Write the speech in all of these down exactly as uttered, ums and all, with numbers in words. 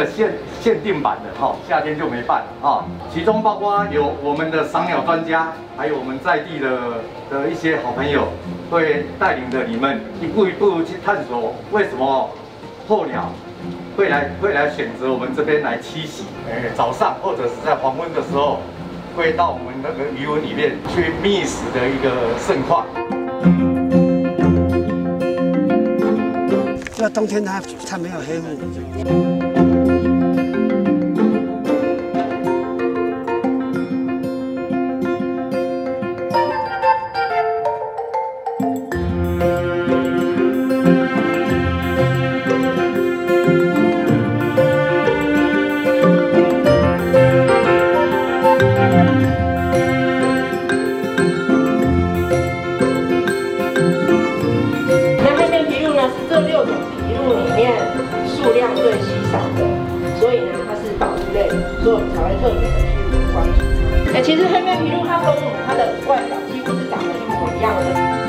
个限限定版的哈，夏天就没办啊。其中包括有我们的赏鸟专家，还有我们在地的的一些好朋友，会带领着你们一步一步去探索为什么候鸟会来会来选择我们这边来栖息。哎，早上或者是在黄昏的时候，会到我们那个鱼塭里面去觅食的一个盛况。 这冬天它它没有黑幕。 这六种麋鹿里面数量最稀少的，所以呢，它是保育类，所以我们才会特别的去关注它。哎，其实黑面琵鹭它跟我们它的外表几乎是长得一模一样的。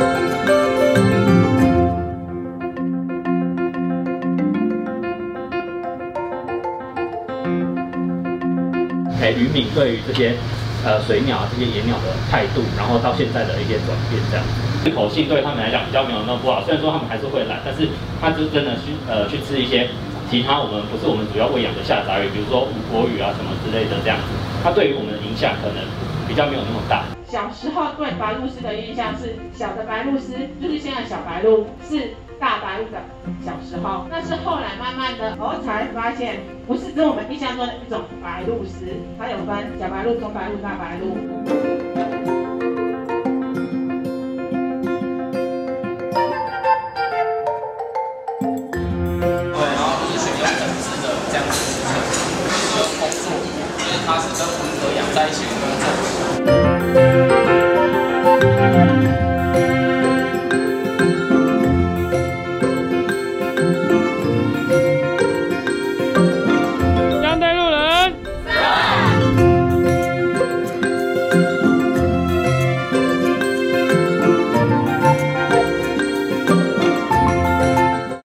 哎，渔民对于这些呃水鸟这些野鸟的态度，然后到现在的一些转变，这样。 口气对他们来讲比较没有那么不好，虽然说他们还是会来，但是他就真的去呃去吃一些其他我们不是我们主要喂养的下杂鱼，比如说无国鱼啊什么之类的这样子，它对于我们的影响可能比较没有那么大。 小时候对白鹭鸶的印象是小的白鹭鸶，就是现在小白鹭是大白鹭的小时候，但是后来慢慢的我才发现，不是跟我们印象中的一种白鹭鸶，它有分小白鹭、中白鹭、大白鹭。